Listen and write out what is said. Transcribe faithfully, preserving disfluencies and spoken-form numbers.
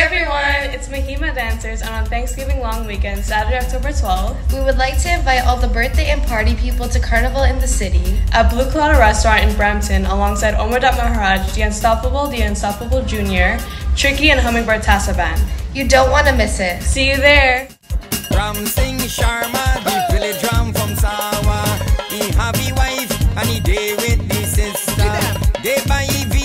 everyone, it's MAHIMA Dancers, and on Thanksgiving long weekend, Saturday, October twelfth, we would like to invite all the birthday and party people to Carnival in the city at Blue Colada restaurant in Brampton, alongside Omar Maharaj, The Unstoppable, The Unstoppable Junior, Tricky, and Hummingbird Tassa Band. You don't want to miss it. See you there. Ram Singh Sharma, the village drum from Sawa. He have a wife and he day with the sister. They buy V